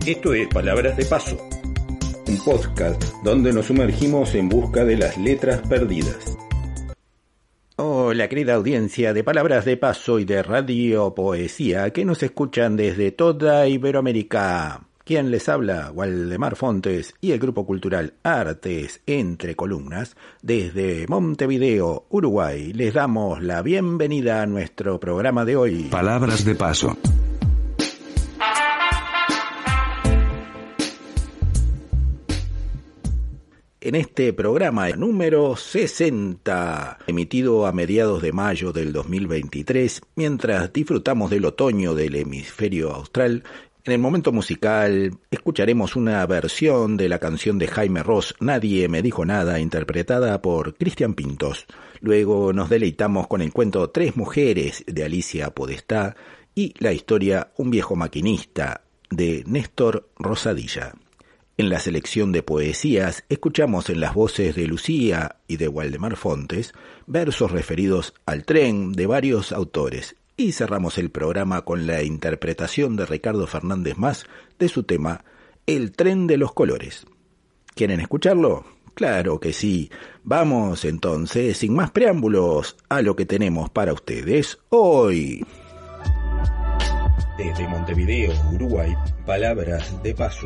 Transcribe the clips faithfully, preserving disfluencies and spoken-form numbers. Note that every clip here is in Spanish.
Esto es Palabras de Paso, un podcast donde nos sumergimos en busca de las letras perdidas. Hola querida audiencia de Palabras de Paso y de Radio Poesía que nos escuchan desde toda Iberoamérica. Quien les habla, Waldemar Fontes y el Grupo Cultural Artes Entre Columnas, desde Montevideo, Uruguay, les damos la bienvenida a nuestro programa de hoy. Palabras de Paso. En este programa número sesenta, emitido a mediados de mayo del dos mil veintitrés, mientras disfrutamos del otoño del hemisferio austral, en el momento musical escucharemos una versión de la canción de Jaime Ross, Nadie me dijo nada, interpretada por Cristian Pintos. Luego nos deleitamos con el cuento Tres mujeres de Alicia Podestá y la historia Un viejo maquinista de Néstor Rosadilla. En la selección de poesías escuchamos en las voces de Lucía y de Waldemar Fontes versos referidos al tren de varios autores. Y cerramos el programa con la interpretación de Ricardo Fernández Mas de su tema El tren de los colores. ¿Quieren escucharlo? Claro que sí. Vamos entonces, sin más preámbulos, a lo que tenemos para ustedes hoy. Desde Montevideo, Uruguay, Palabras de Paso.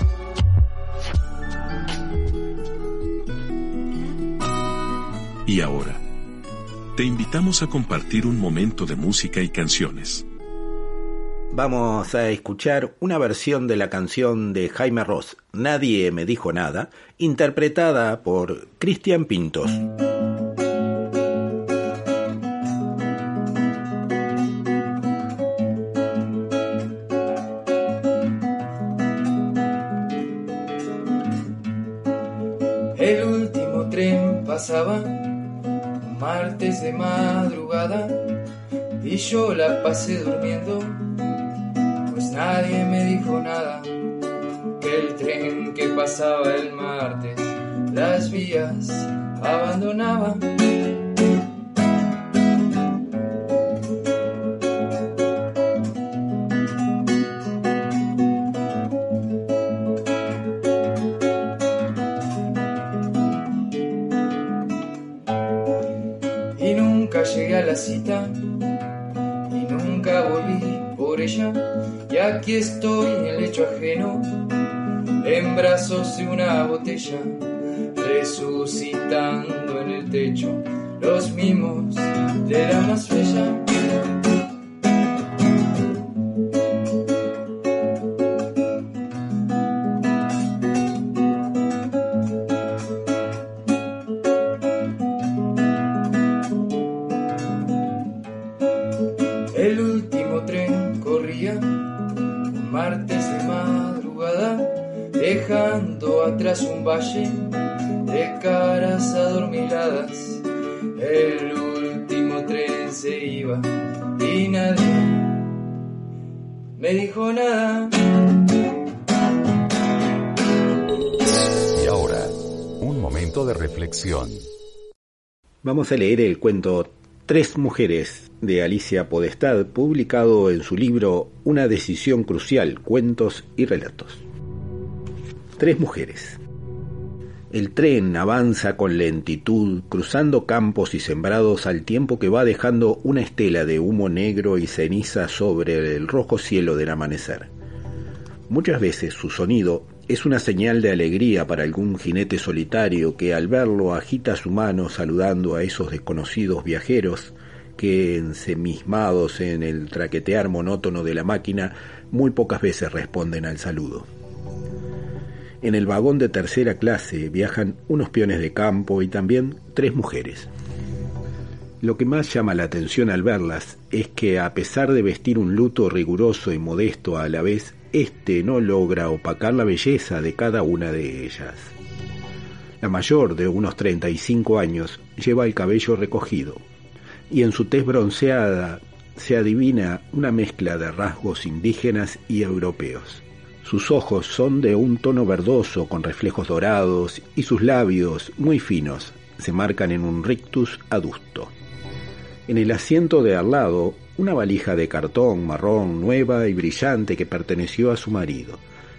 Y ahora, te invitamos a compartir un momento de música y canciones. Vamos a escuchar una versión de la canción de Jaime Ross, Nadie me dijo nada, interpretada por Cristian Pintos. El último tren pasaba martes de madrugada y yo la pasé durmiendo, pues nadie me dijo nada, que el tren que pasaba el martes las vías abandonaba. Llegué a la cita y nunca volví por ella, y aquí estoy en el lecho ajeno, en brazos de una botella, resucitando en el techo los mimos de la más bella. El último tren corría un martes de madrugada, dejando atrás un valle de caras adormiladas. El último tren se iba y nadie me dijo nada. Y ahora, un momento de reflexión. Vamos a leer el cuento Tres mujeres de Alicia Podestá, publicado en su libro Una decisión crucial, cuentos y relatos. Tres mujeres. El tren avanza con lentitud, cruzando campos y sembrados al tiempo que va dejando una estela de humo negro y ceniza sobre el rojo cielo del amanecer. Muchas veces su sonido es una señal de alegría para algún jinete solitario que al verlo agita su mano saludando a esos desconocidos viajeros que, ensimismados en el traquetear monótono de la máquina, muy pocas veces responden al saludo. En el vagón de tercera clase viajan unos peones de campo y también tres mujeres. Lo que más llama la atención al verlas es que, a pesar de vestir un luto riguroso y modesto a la vez, este no logra opacar la belleza de cada una de ellas. La mayor, de unos treinta y cinco años, lleva el cabello recogido, y en su tez bronceada se adivina una mezcla de rasgos indígenas y europeos. Sus ojos son de un tono verdoso con reflejos dorados y sus labios, muy finos, se marcan en un rictus adusto. En el asiento de al lado, una valija de cartón marrón nueva y brillante que perteneció a su marido.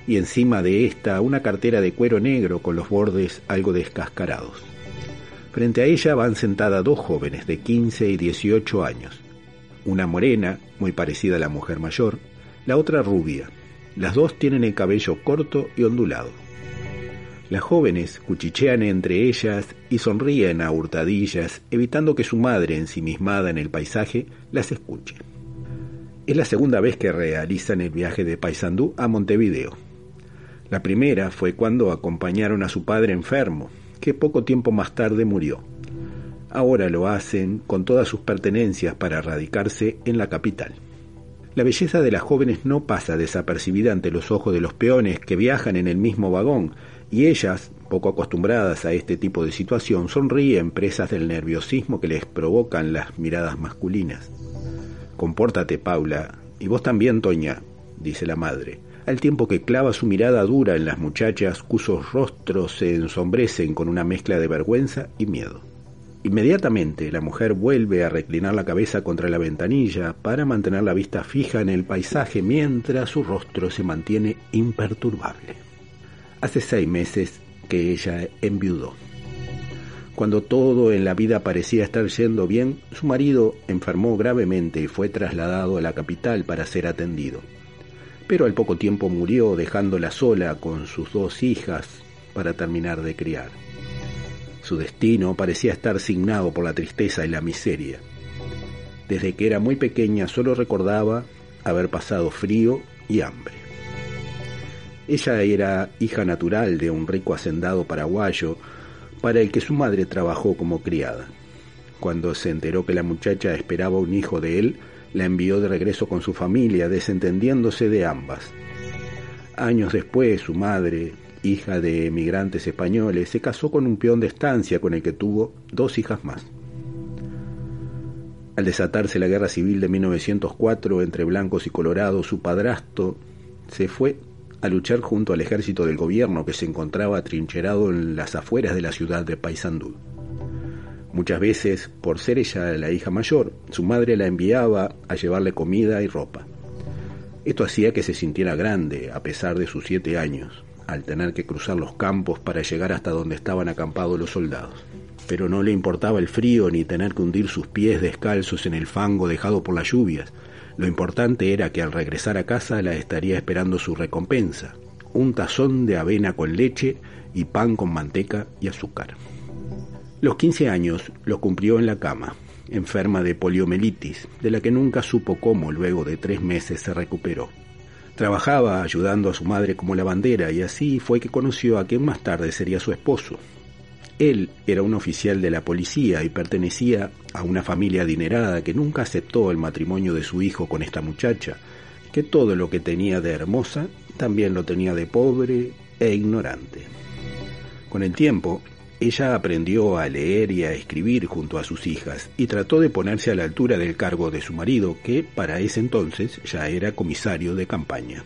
y encima de esta una cartera de cuero negro con los bordes algo descascarados. Frente a ella van sentadas dos jóvenes de quince y dieciocho años. Una morena, muy parecida a la mujer mayor, la otra rubia. Las dos tienen el cabello corto y ondulado. Las jóvenes cuchichean entre ellas y sonríen a hurtadillas, evitando que su madre, ensimismada en el paisaje, las escuche. Es la segunda vez que realizan el viaje de Paysandú a Montevideo. La primera fue cuando acompañaron a su padre enfermo, que poco tiempo más tarde murió. Ahora lo hacen con todas sus pertenencias para radicarse en la capital. La belleza de las jóvenes no pasa desapercibida ante los ojos de los peones que viajan en el mismo vagón, y ellas, poco acostumbradas a este tipo de situación, sonríen presas del nerviosismo que les provocan las miradas masculinas. «Compórtate, Paula, y vos también, Toña», dice la madre, al tiempo que clava su mirada dura en las muchachas cuyos rostros se ensombrecen con una mezcla de vergüenza y miedo. Inmediatamente la mujer vuelve a reclinar la cabeza contra la ventanilla para mantener la vista fija en el paisaje mientras su rostro se mantiene imperturbable. Hace seis meses que ella enviudó. Cuando todo en la vida parecía estar yendo bien, su marido enfermó gravemente y fue trasladado a la capital para ser atendido. Pero al poco tiempo murió, dejándola sola con sus dos hijas para terminar de criar. Su destino parecía estar signado por la tristeza y la miseria. Desde que era muy pequeña solo recordaba haber pasado frío y hambre. Ella era hija natural de un rico hacendado paraguayo para el que su madre trabajó como criada. Cuando se enteró que la muchacha esperaba un hijo de él, la envió de regreso con su familia, desentendiéndose de ambas. Años después, su madre, hija de emigrantes españoles, se casó con un peón de estancia con el que tuvo dos hijas más. Al desatarse la guerra civil de mil novecientos cuatro entre blancos y colorados, su padrastro se fue a luchar junto al ejército del gobierno que se encontraba atrincherado en las afueras de la ciudad de Paysandú. Muchas veces, por ser ella la hija mayor, su madre la enviaba a llevarle comida y ropa. Esto hacía que se sintiera grande, a pesar de sus siete años, al tener que cruzar los campos para llegar hasta donde estaban acampados los soldados. Pero no le importaba el frío ni tener que hundir sus pies descalzos en el fango dejado por las lluvias. Lo importante era que al regresar a casa la estaría esperando su recompensa, un tazón de avena con leche y pan con manteca y azúcar. Los quince años los cumplió en la cama, enferma de poliomielitis, de la que nunca supo cómo luego de tres meses se recuperó. Trabajaba ayudando a su madre como lavandera y así fue que conoció a quien más tarde sería su esposo. Él era un oficial de la policía y pertenecía a una familia adinerada que nunca aceptó el matrimonio de su hijo con esta muchacha, que todo lo que tenía de hermosa también lo tenía de pobre e ignorante. Con el tiempo, ella aprendió a leer y a escribir junto a sus hijas y trató de ponerse a la altura del cargo de su marido, que para ese entonces ya era comisario de campaña.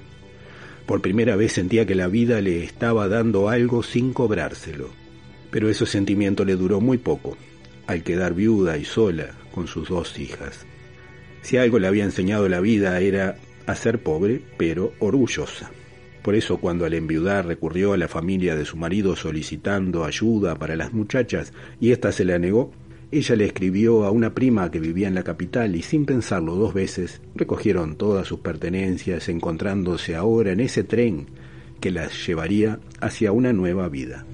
Por primera vez sentía que la vida le estaba dando algo sin cobrárselo, pero ese sentimiento le duró muy poco, al quedar viuda y sola con sus dos hijas. Si algo le había enseñado la vida era a ser pobre, pero orgullosa. Por eso, cuando al enviudar recurrió a la familia de su marido solicitando ayuda para las muchachas y ésta se la negó, ella le escribió a una prima que vivía en la capital y sin pensarlo dos veces recogieron todas sus pertenencias, encontrándose ahora en ese tren que las llevaría hacia una nueva vida.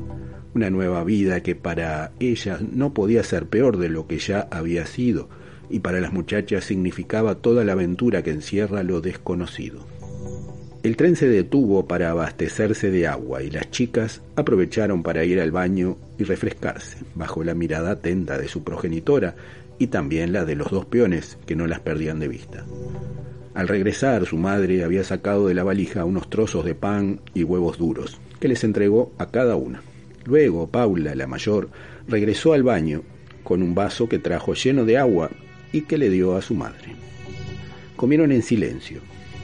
Una nueva vida que para ella no podía ser peor de lo que ya había sido, y para las muchachas significaba toda la aventura que encierra lo desconocido. El tren se detuvo para abastecerse de agua y las chicas aprovecharon para ir al baño y refrescarse, bajo la mirada atenta de su progenitora y también la de los dos peones que no las perdían de vista. Al regresar, su madre había sacado de la valija unos trozos de pan y huevos duros, que les entregó a cada una. Luego, Paula, la mayor, regresó al baño con un vaso que trajo lleno de agua y que le dio a su madre. Comieron en silencio.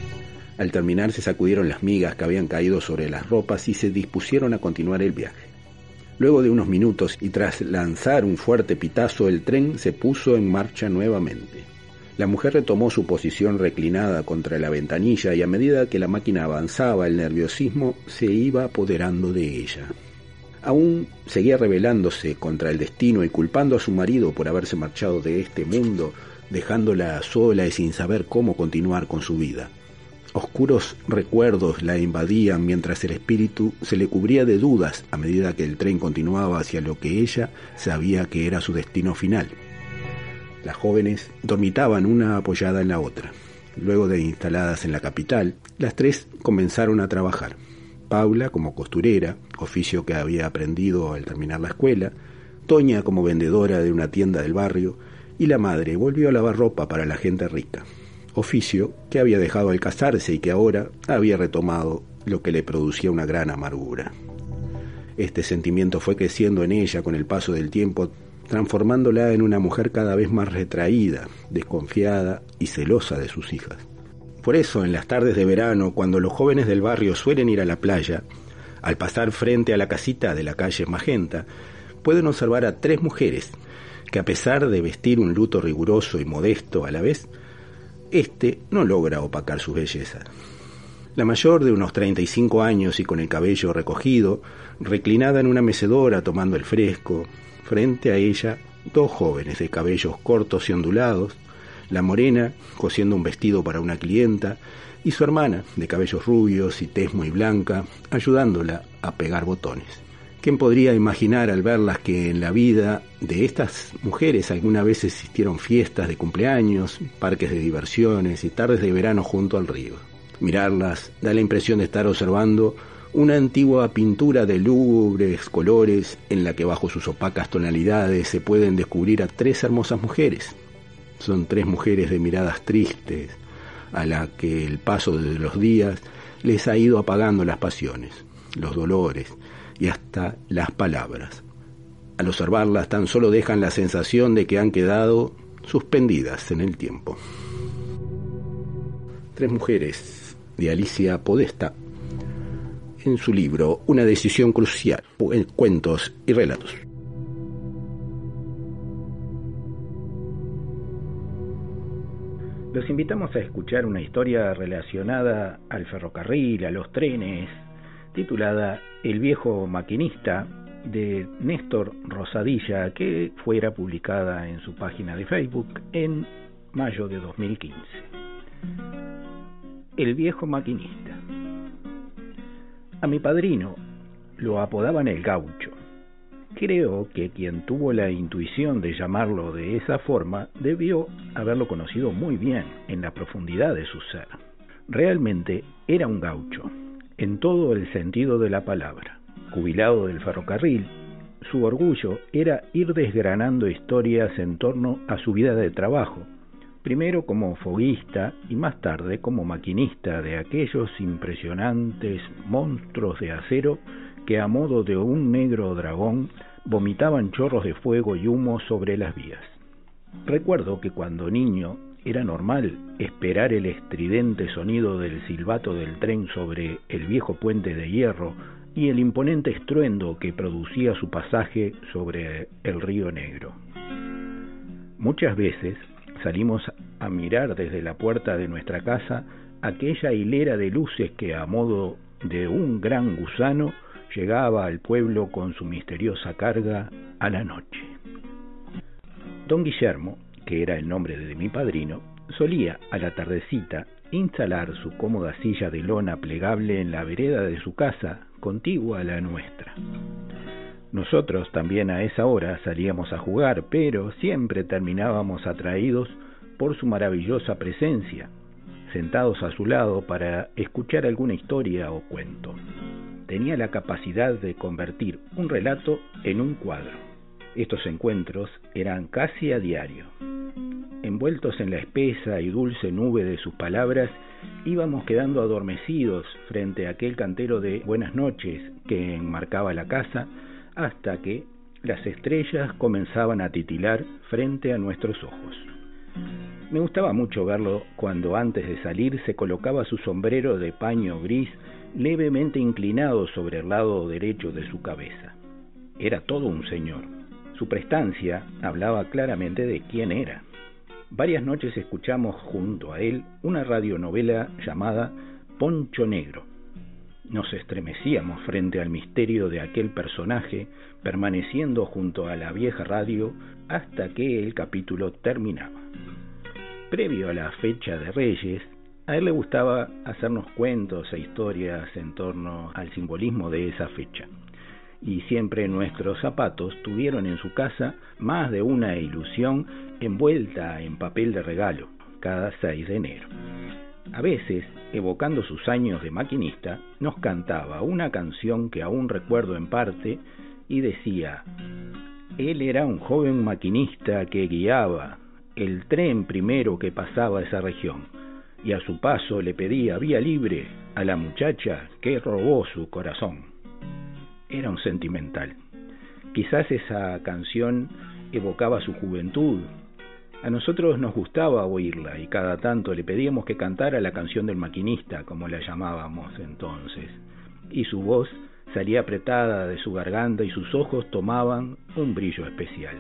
Al terminar se sacudieron las migas que habían caído sobre las ropas y se dispusieron a continuar el viaje. Luego de unos minutos y tras lanzar un fuerte pitazo, el tren se puso en marcha nuevamente. La mujer retomó su posición reclinada contra la ventanilla y a medida que la máquina avanzaba, el nerviosismo se iba apoderando de ella. Aún seguía rebelándose contra el destino y culpando a su marido por haberse marchado de este mundo, dejándola sola y sin saber cómo continuar con su vida. Oscuros recuerdos la invadían mientras el espíritu se le cubría de dudas a medida que el tren continuaba hacia lo que ella sabía que era su destino final. Las jóvenes dormitaban una apoyada en la otra. Luego de instaladas en la capital, las tres comenzaron a trabajar. Paula como costurera, oficio que había aprendido al terminar la escuela, Toña como vendedora de una tienda del barrio, y la madre volvió a lavar ropa para la gente rica, oficio que había dejado al casarse y que ahora había retomado, lo que le producía una gran amargura. Este sentimiento fue creciendo en ella con el paso del tiempo, transformándola en una mujer cada vez más retraída, desconfiada y celosa de sus hijas. Por eso, en las tardes de verano, cuando los jóvenes del barrio suelen ir a la playa, al pasar frente a la casita de la calle Magenta, pueden observar a tres mujeres que, a pesar de vestir un luto riguroso y modesto a la vez, este no logra opacar su belleza. La mayor, de unos treinta y cinco años y con el cabello recogido, reclinada en una mecedora tomando el fresco, frente a ella, dos jóvenes de cabellos cortos y ondulados, la morena cosiendo un vestido para una clienta y su hermana, de cabellos rubios y tez muy blanca, ayudándola a pegar botones. ¿Quién podría imaginar al verlas que en la vida de estas mujeres alguna vez existieron fiestas de cumpleaños, parques de diversiones y tardes de verano junto al río? Mirarlas da la impresión de estar observando una antigua pintura de lúgubres colores en la que bajo sus opacas tonalidades se pueden descubrir a tres hermosas mujeres. Son tres mujeres de miradas tristes, a la que el paso de los días les ha ido apagando las pasiones, los dolores y hasta las palabras. Al observarlas tan solo dejan la sensación de que han quedado suspendidas en el tiempo. Tres mujeres, de Alicia Podestá, en su libro Una decisión crucial, cuentos y relatos. Los invitamos a escuchar una historia relacionada al ferrocarril, a los trenes, titulada El viejo maquinista, de Néstor Rosadilla, que fuera publicada en su página de Facebook en mayo de dos mil quince. El viejo maquinista. A mi padrino lo apodaban el Gaucho. Creo que quien tuvo la intuición de llamarlo de esa forma debió haberlo conocido muy bien en la profundidad de su ser. Realmente era un gaucho, en todo el sentido de la palabra. Jubilado del ferrocarril, su orgullo era ir desgranando historias en torno a su vida de trabajo, primero como foguista y más tarde como maquinista de aquellos impresionantes monstruos de acero que a modo de un negro dragón vomitaban chorros de fuego y humo sobre las vías. Recuerdo que cuando niño era normal esperar el estridente sonido del silbato del tren sobre el viejo puente de hierro y el imponente estruendo que producía su pasaje sobre el río Negro. Muchas veces salimos a mirar desde la puerta de nuestra casa aquella hilera de luces que a modo de un gran gusano llegaba al pueblo con su misteriosa carga a la noche. Don Guillermo, que era el nombre de mi padrino, solía a la tardecita instalar su cómoda silla de lona plegable en la vereda de su casa, contigua a la nuestra. Nosotros también a esa hora salíamos a jugar, pero siempre terminábamos atraídos por su maravillosa presencia, sentados a su lado para escuchar alguna historia o cuento. Tenía la capacidad de convertir un relato en un cuadro. Estos encuentros eran casi a diario. Envueltos en la espesa y dulce nube de sus palabras, íbamos quedando adormecidos frente a aquel cantero de buenas noches que enmarcaba la casa, hasta que las estrellas comenzaban a titilar frente a nuestros ojos. Me gustaba mucho verlo cuando antes de salir se colocaba su sombrero de paño gris levemente inclinado sobre el lado derecho de su cabeza. Era todo un señor. Su prestancia hablaba claramente de quién era. varias noches escuchamos junto a él una radionovela llamada Poncho Negro. Nos estremecíamos frente al misterio de aquel personaje, permaneciendo junto a la vieja radio hasta que el capítulo terminaba. Previo a la fecha de Reyes, a él le gustaba hacernos cuentos e historias en torno al simbolismo de esa fecha. Y siempre nuestros zapatos tuvieron en su casa más de una ilusión envuelta en papel de regalo, cada seis de enero. A veces, evocando sus años de maquinista, nos cantaba una canción que aún recuerdo en parte y decía: él era un joven maquinista que guiaba el tren primero que pasaba esa región, y a su paso le pedía vía libre a la muchacha que robó su corazón. Era un sentimental. Quizás esa canción evocaba su juventud. A nosotros nos gustaba oírla y cada tanto le pedíamos que cantara la canción del maquinista, como la llamábamos entonces, y su voz salía apretada de su garganta y sus ojos tomaban un brillo especial.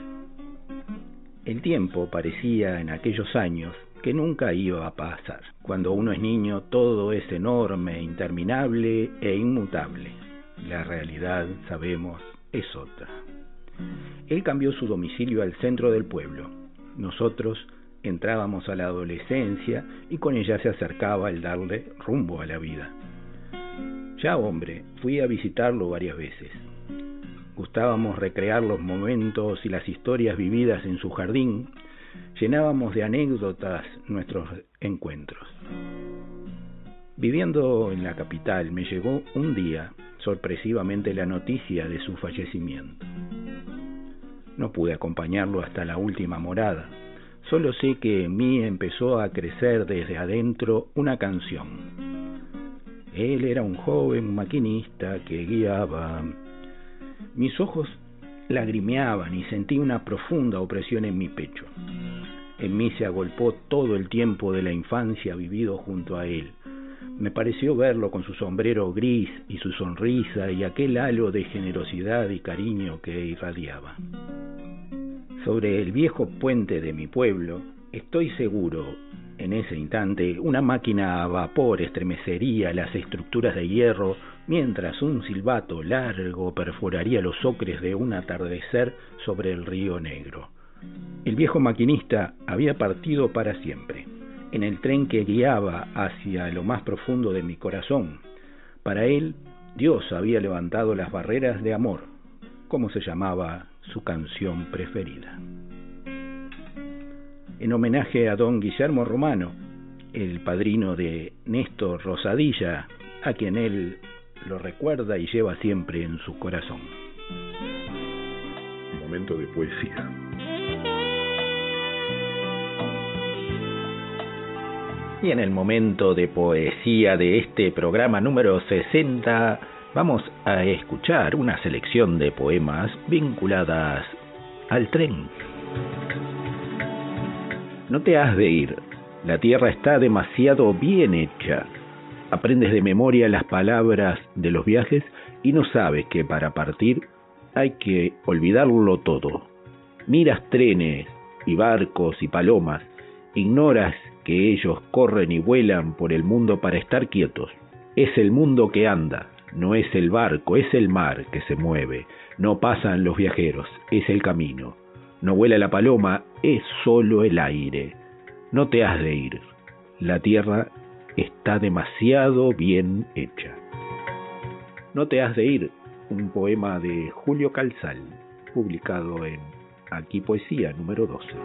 El tiempo parecía en aquellos años que nunca iba a pasar. Cuando uno es niño todo es enorme, interminable e inmutable. La realidad, sabemos, es otra. Él cambió su domicilio al centro del pueblo. Nosotros entrábamos a la adolescencia y con ella se acercaba el darle rumbo a la vida. Ya hombre, fui a visitarlo varias veces. Gustábamos recrear los momentos y las historias vividas en su jardín. Llenábamos de anécdotas nuestros encuentros. Viviendo en la capital, me llegó un día sorpresivamente la noticia de su fallecimiento. No pude acompañarlo hasta la última morada. Solo sé que en mí empezó a crecer desde adentro una canción. Él era un joven maquinista que guiaba. Mis ojos lagrimeaban y sentí una profunda opresión en mi pecho. En mí se agolpó todo el tiempo de la infancia vivido junto a él. Me pareció verlo con su sombrero gris y su sonrisa y aquel halo de generosidad y cariño que irradiaba. Sobre el viejo puente de mi pueblo, estoy seguro, en ese instante, una máquina a vapor estremecería las estructuras de hierro, mientras un silbato largo perforaría los ocres de un atardecer sobre el río Negro. El viejo maquinista había partido para siempre, en el tren que guiaba hacia lo más profundo de mi corazón. Para él, Dios había levantado las barreras de amor, como se llamaba su canción preferida. En homenaje a don Guillermo Romano, el padrino de Néstor Rosadilla, a quien él lo recuerda y lleva siempre en su corazón. Momento de poesía. Y en el momento de poesía de este programa número sesenta, vamos a escuchar una selección de poemas vinculadas al tren. No te has de ir, la tierra está demasiado bien hecha. Aprendes de memoria las palabras de los viajes y no sabes que para partir hay que olvidarlo todo. Miras trenes y barcos y palomas, ignoras que ellos corren y vuelan por el mundo para estar quietos. Es el mundo que anda, no es el barco, es el mar que se mueve. No pasan los viajeros, es el camino. No vuela la paloma, es solo el aire. No te has de ir, la tierra está demasiado bien hecha. No te has de ir, un poema de Julio Calzal, publicado en Aquí Poesía número doce.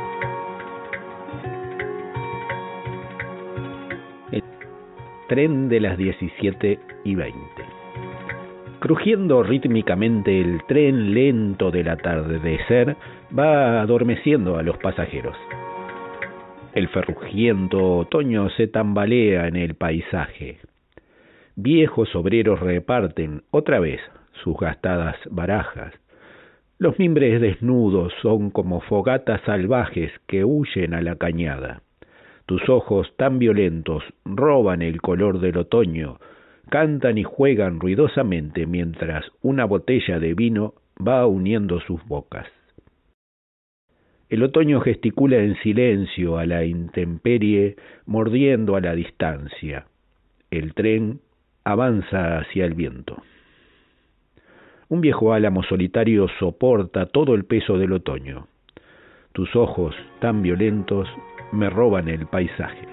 El tren de las diecisiete y veinte. Crujiendo rítmicamente, el tren lento del atardecer va adormeciendo a los pasajeros. El ferrugiento otoño se tambalea en el paisaje. Viejos obreros reparten otra vez sus gastadas barajas. Los mimbres desnudos son como fogatas salvajes que huyen a la cañada. Tus ojos tan violentos roban el color del otoño, cantan y juegan ruidosamente mientras una botella de vino va uniendo sus bocas. El otoño gesticula en silencio a la intemperie, mordiendo a la distancia. El tren avanza hacia el viento. Un viejo álamo solitario soporta todo el peso del otoño. Tus ojos, tan violentos, me roban el paisaje.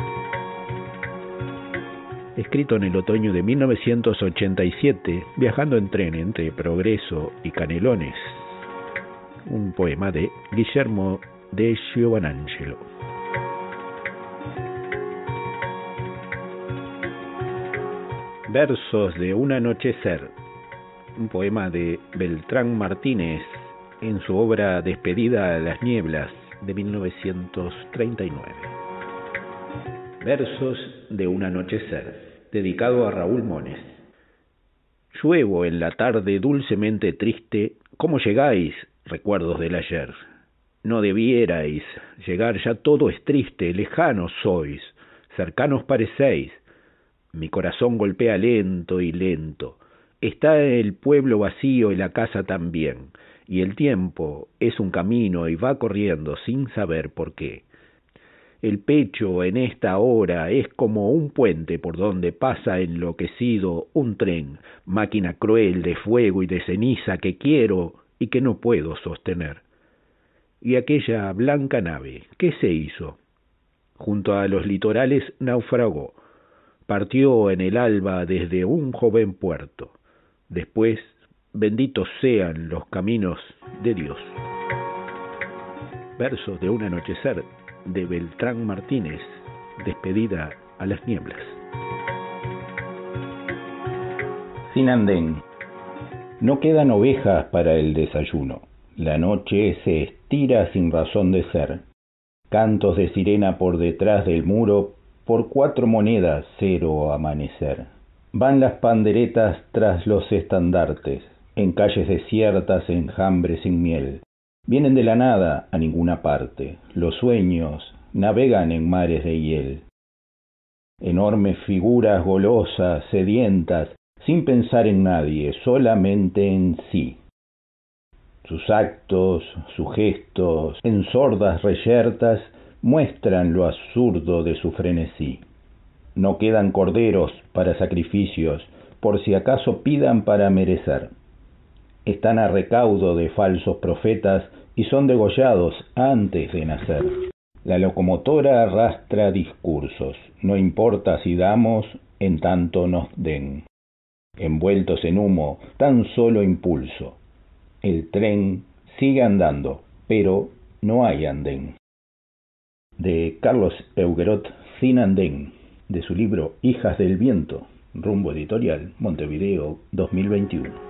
Escrito en el otoño de mil novecientos ochenta y siete, viajando en tren entre Progreso y Canelones. Un poema de Guillermo de Giovanangelo. Versos de un anochecer. Un poema de Beltrán Martínez en su obra Despedida a las nieblas de mil novecientos treinta y nueve. Versos de un anochecer, dedicado a Raúl Mones. Lluevo en la tarde dulcemente triste, ¿cómo llegáis, recuerdos del ayer? No debierais llegar, ya todo es triste, lejanos sois, cercanos parecéis. Mi corazón golpea lento y lento, está el pueblo vacío y la casa también, y el tiempo es un camino y va corriendo sin saber por qué. El pecho en esta hora es como un puente por donde pasa enloquecido un tren, máquina cruel de fuego y de ceniza que quiero y que no puedo sostener. Y aquella blanca nave, ¿qué se hizo? Junto a los litorales naufragó, partió en el alba desde un joven puerto. Después, benditos sean los caminos de Dios. Versos de un anochecer de Beltrán Martínez, Despedida a las nieblas. Sin andén. No quedan ovejas para el desayuno. La noche se estira sin razón de ser. Cantos de sirena por detrás del muro, por cuatro monedas cero amanecer. Van las panderetas tras los estandartes, en calles desiertas enjambres sin miel. Vienen de la nada a ninguna parte, los sueños navegan en mares de hiel. Enormes figuras golosas, sedientas, sin pensar en nadie, solamente en sí. Sus actos, sus gestos, en sordas reyertas, muestran lo absurdo de su frenesí. No quedan corderos para sacrificios, por si acaso pidan para merecer. Están a recaudo de falsos profetas y son degollados antes de nacer. La locomotora arrastra discursos, no importa si damos, en tanto nos den. Envueltos en humo, tan solo impulso. El tren sigue andando, pero no hay andén. De Carlos Euguerot, Sin andén, de su libro Hijas del Viento, Rumbo Editorial, Montevideo, dos mil veintiuno.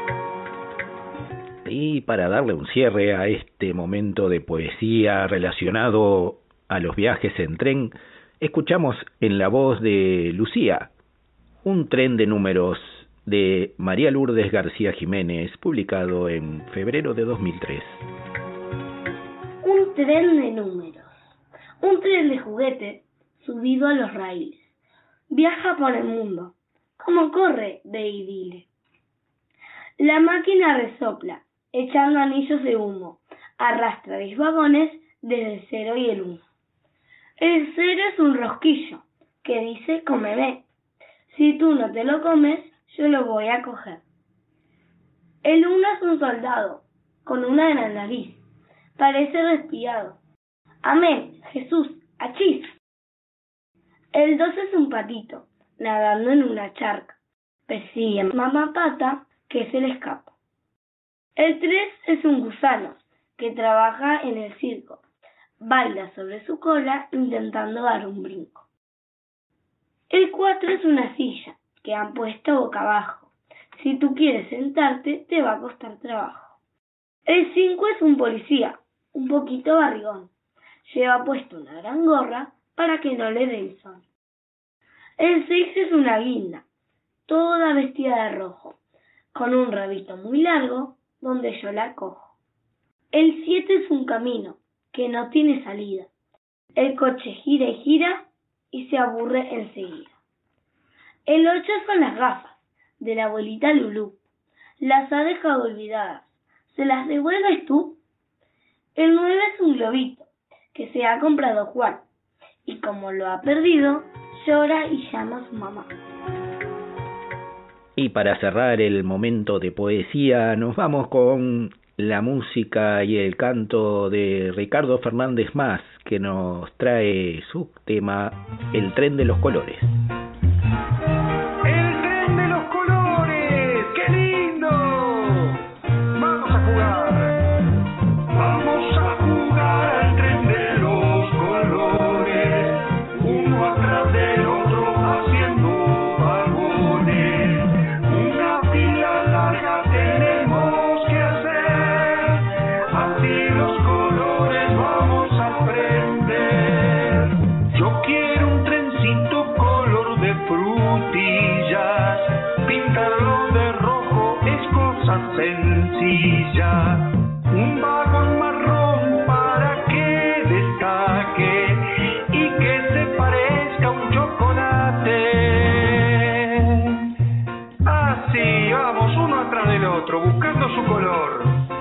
Y para darle un cierre a este momento de poesía relacionado a los viajes en tren, escuchamos en la voz de Lucía, un tren de números de María Lourdes García Jiménez, publicado en febrero de dos mil tres. Un tren de números, un tren de juguete subido a los raíles, viaja por el mundo, como corre de idile. La máquina resopla, echando anillos de humo, arrastra diez vagones desde el cero y el uno. El cero es un rosquillo que dice cómeme. Si tú no te lo comes, yo lo voy a coger. El uno es un soldado con una gran nariz, parece resfriado. Amén, Jesús, achís. El dos es un patito nadando en una charca, persigue a mamá pata que se le escapa. El tres es un gusano que trabaja en el circo, baila sobre su cola intentando dar un brinco. El cuatro es una silla que han puesto boca abajo. Si tú quieres sentarte, te va a costar trabajo. El cinco es un policía, un poquito barrigón. Lleva puesto una gran gorra para que no le dé el sol. El seis es una guinda, toda vestida de rojo, con un rabito muy largo donde yo la cojo. El siete es un camino que no tiene salida. El coche gira y gira y se aburre enseguida. El ocho son las gafas de la abuelita Lulú. Las ha dejado olvidadas. ¿Se las devuelves tú? El nueve es un globito que se ha comprado Juan, y como lo ha perdido, llora y llama a su mamá. Y para cerrar el momento de poesía, nos vamos con la música y el canto de Ricardo Fernández Mas, que nos trae su tema El tren de los colores. El tren de los colores, qué lindo. Vamos a jugar. Vamos a jugar al tren de los colores, uno atrás del otro haciendo vagones. Una fila larga tenemos que hacer, así los colores vamos a aprender. Yo quiero un trencito color de frutillas, pintarlo de rojo es cosa sencilla. Un vagón marrón para que destaque y que se parezca a un chocolate. Así, vamos uno atrás del otro, buscando su color.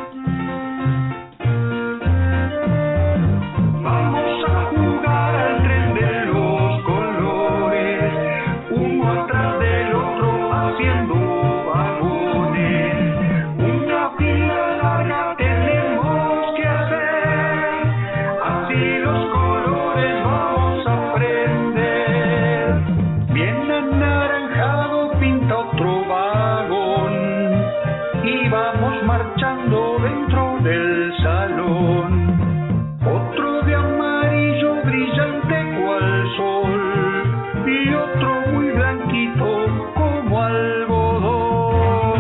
Vamos a jugar al tren de los colores, uno atrás del otro haciendo vagones. Una fila larga tenemos que hacer, así los colores vamos a aprender. Bien anaranjado pinta otro vagón y vamos marchando dentro del salón. Otro de amarillo brillante cual sol y otro muy blanquito como algodón.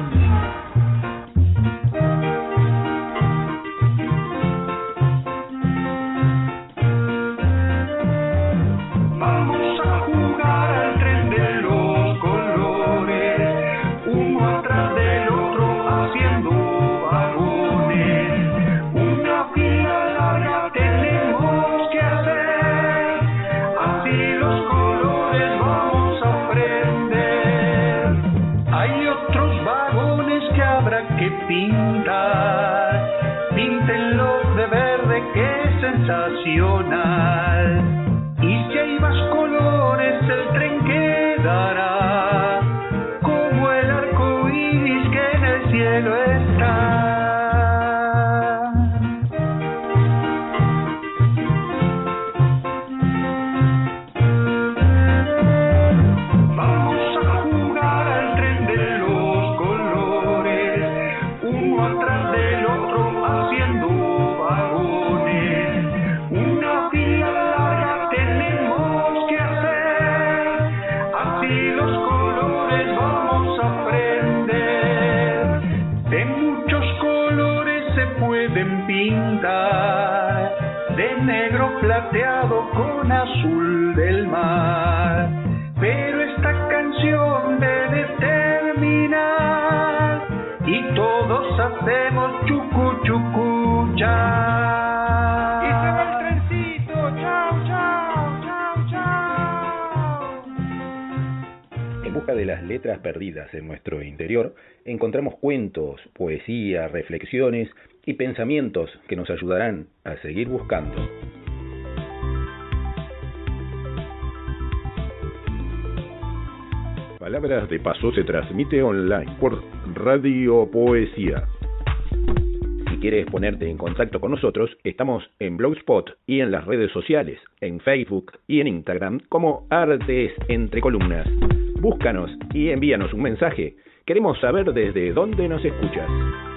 Vamos a jugar al tren de los colores, uno atrás del otro haciendo vagones. Una fila larga tenemos que hacer, así los colores vamos a aprender. Hay otros vagones que habrá que pintar, píntenlos de verde que es sensacional. Y si hay más colores el tren quedará como el arco iris que en el cielo está. Vamos a jugar al tren de los colores, uno atrás del otro haciendo vagones. Una fila larga tenemos que hacer, así los colores vamos a aprender. De muchos colores se pueden pintar, de negro plateado con azul del mar. Pero esta canción debe terminar y todos hacemos chucu chucu cha. Y se va el trencito, chao, chao, chao, chao. En busca de las letras perdidas en nuestro interior, encontramos cuentos, poesía, reflexiones y pensamientos que nos ayudarán a seguir buscando. Palabras de Paso se transmite online por Radio Poesía. Si quieres ponerte en contacto con nosotros, estamos en Blogspot y en las redes sociales, en Facebook y en Instagram como Artes Entre Columnas. Búscanos y envíanos un mensaje. Queremos saber desde dónde nos escuchas.